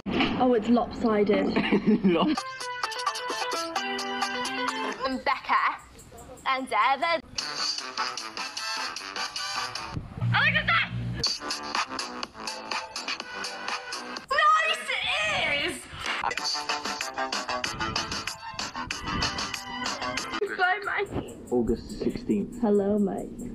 Oh, it's lopsided. Becca and David. Oh, look at that! Nice ears! Bye, mate. August 16th. Hello, mate.